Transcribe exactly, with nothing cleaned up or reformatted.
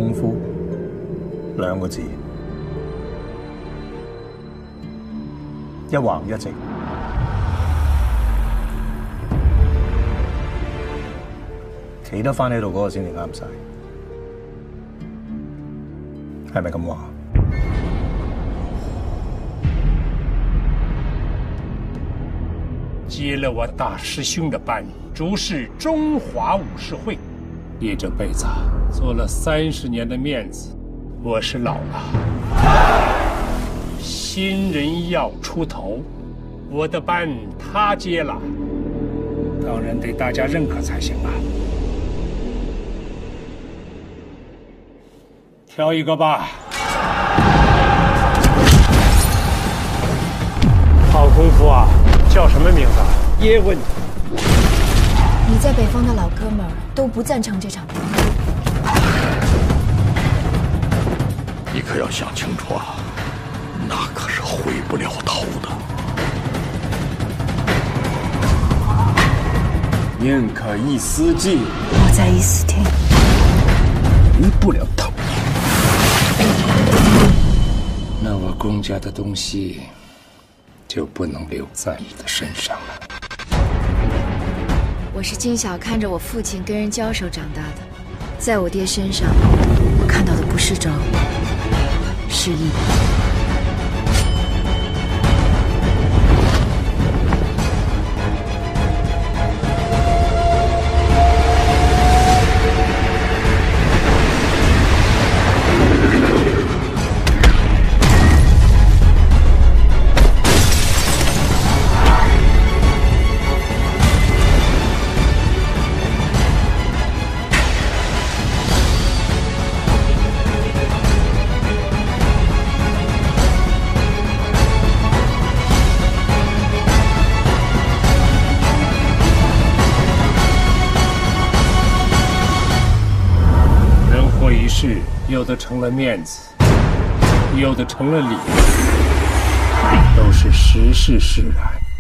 功夫兩個字，一橫一直。企得翻喺度嗰個先至啱晒，係咪咁話？ 接了我大师兄的班，主事中华武士会，也这辈子做了三十年的面子，我是老了。新人要出头，我的班他接了，当然得大家认可才行啊。挑一个吧。好功夫啊！叫什么名字？叶问。 你在北方的老哥们儿都不赞成这场比赛。 你可要想清楚啊，那可是回不了头的。 宁可一丝计， 我在一丝听， 回不了头。那我公家的东西就不能留在你的身上了。 我是金小看着我父亲跟人交手长大的，在我爹身上，我看到的不是招，是义。事有的成了面子，有的成了理，都是时势使然。